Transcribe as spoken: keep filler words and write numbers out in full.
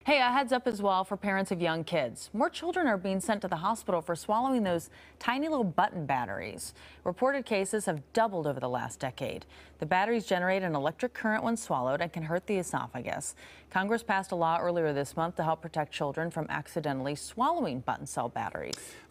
Hey, a heads up as well for parents of young kids. More children are being sent to the hospital for swallowing those tiny little button batteries. Reported cases have doubled over the last decade. The batteries generate an electric current when swallowed and can hurt the esophagus. Congress passed a law earlier this month to help protect children from accidentally swallowing button cell batteries.